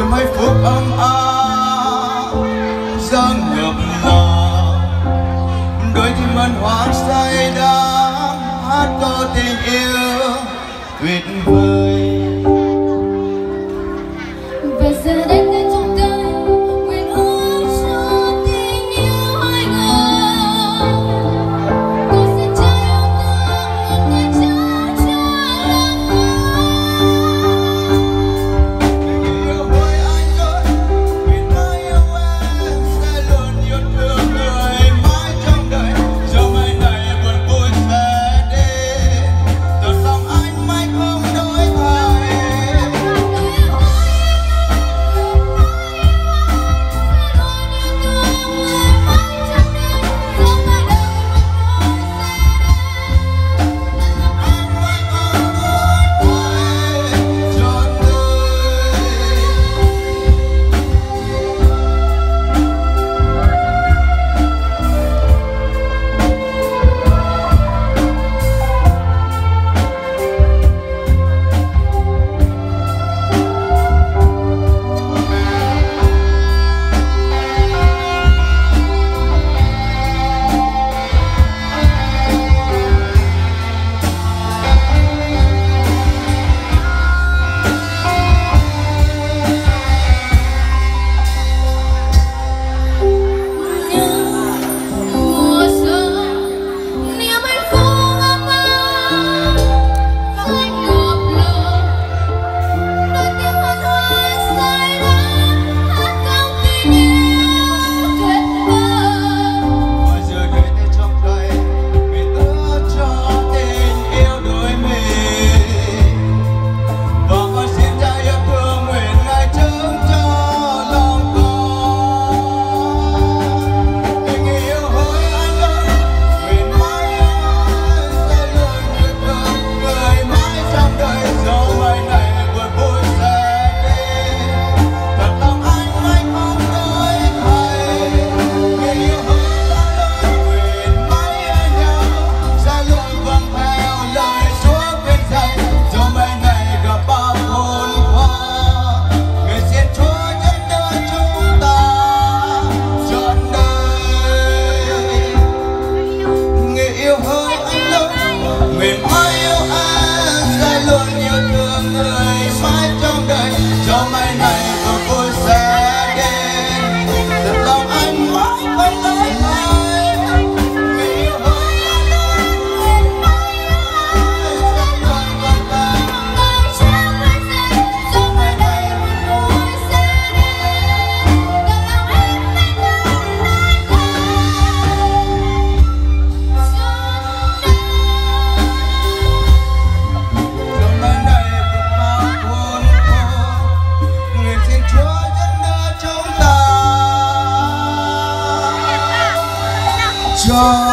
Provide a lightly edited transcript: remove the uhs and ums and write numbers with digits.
mấy phút ấm áp dâng ngập ngào đôi tim mân hoang say đắm hát câu tình yêu tuyệt vời. Và giờ đây tay trong tay nguyện ước cho tình yêu hai người tôi sẽ trao yêu thương một người cha cho lòng Tình yêu với anh ơi, nguyện mãi yêu em sẽ luôn yêu thương người mãi trong đời. Cho mai này buồn vui sẽ đến, từ lòng anh mãi không đổi thay. Nguyện mãi yêu em sẽ luôn yêu thương người mãi trong đời. Cho mai này buồn vui sẽ đến, thật lòng anh mãi không đổi thay. Nguyện yêu hơn nguyện mãi yêu em sẽ luôn vòng tay. Đời trao quên dần, cho mai này buồn vui sẽ đến, từ lòng em mãi không đổi Cho